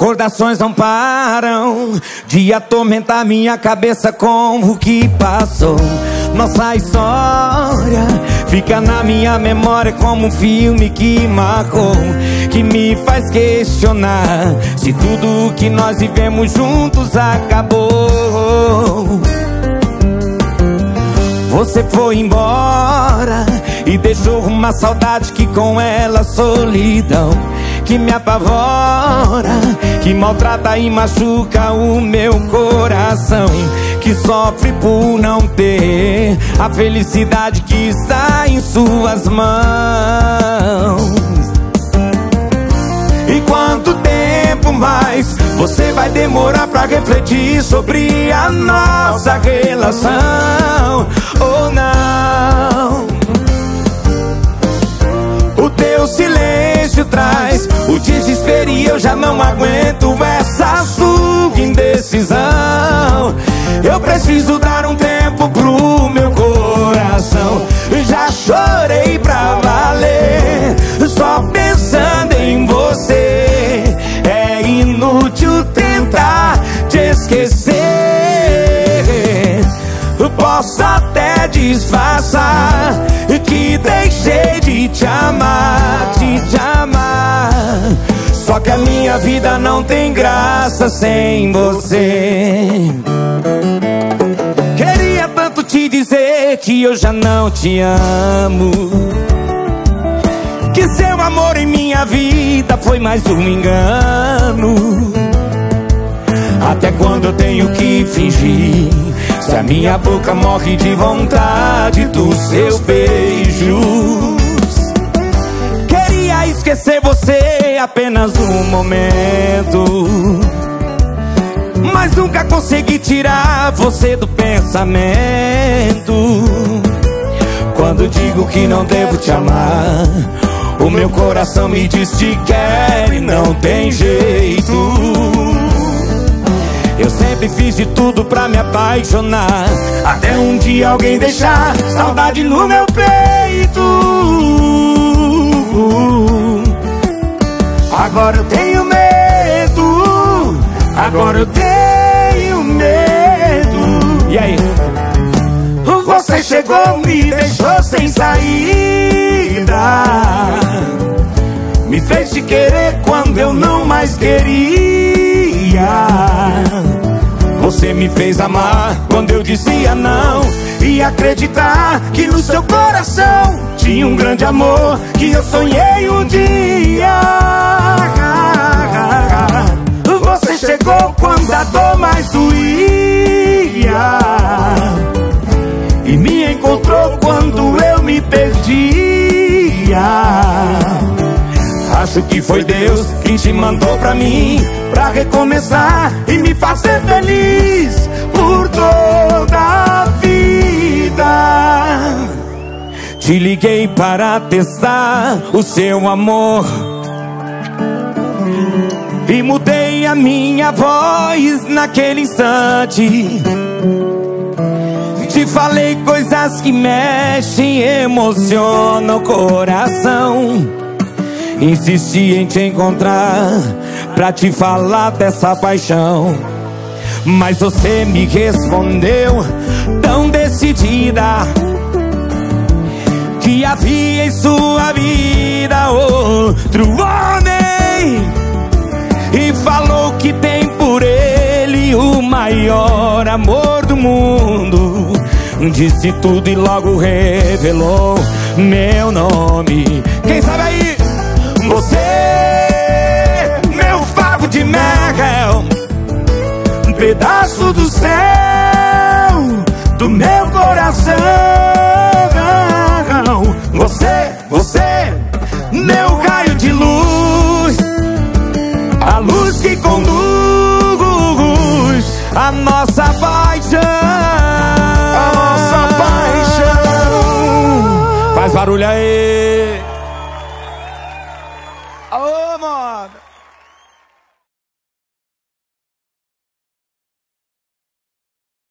recordações não param de atormentar minha cabeça com o que passou. Nossa história fica na minha memória como um filme que marcou, que me faz questionar se tudo que nós vivemos juntos acabou. Você foi embora e deixou uma saudade que com ela solidão, que me apavora, que maltrata e machuca o meu coração, que sofre por não ter a felicidade que está em suas mãos. E quanto tempo mais você vai demorar pra refletir sobre a nossa relação? Ou não? O teu silêncio traz o desespero e eu já não aguento essa sua indecisão. Eu preciso dar um tempo pro meu coração. Já chorei pra valer, só pensando em você. É inútil tentar te esquecer. Posso até disfarçar que deixei de te amar, só que a minha vida não tem graça sem você. Queria tanto te dizer que eu já não te amo, que seu amor em minha vida foi mais um engano. Até quando eu tenho que fingir, se a minha boca morre de vontade dos seus beijos? Queria esquecer você apenas um momento, mas nunca consegui tirar você do pensamento. Quando digo que não devo te amar, o meu coração me diz te quero e não tem jeito. Eu sempre fiz de tudo pra me apaixonar, até um dia alguém deixar saudade no meu peito. Agora eu tenho medo, agora eu tenho medo. E aí? Você chegou, me deixou sem saída, me fez te querer quando eu não mais queria. Você me fez amar quando eu dizia não, e acreditar que no seu coração tinha um grande amor que eu sonhei um dia. Você chegou quando a dor mais doía e me encontrou quando eu me perdia. Acho que foi Deus que te mandou pra mim, pra recomeçar e me fazer feliz por toda a vida. Te liguei para testar o seu amor e mudei a minha voz naquele instante. Te falei coisas que mexem, emocionam o coração. Insisti em te encontrar pra te falar dessa paixão, mas você me respondeu tão decidida que havia em sua vida outro homem, e falou que tem por ele o maior amor do mundo. Disse tudo e logo revelou meu nome. Quem sabe aí? Você, meu favo de mel, um pedaço do céu, do meu coração. Você, meu raio de luz, a luz que conduz a nossa paixão. A nossa paixão. Faz barulho aí. Ô, mano.